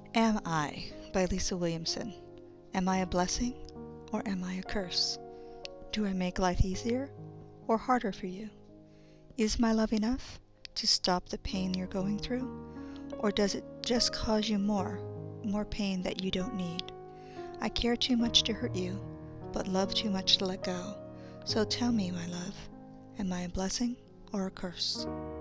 Am I by Lisa Williamson. Am I a blessing or am I a curse? Do I make life easier or harder for you? Is my love enough to stop the pain you're going through? Or does it just cause you more pain that you don't need? I care too much to hurt you, but love too much to let go. So tell me, my love, am I a blessing or a curse?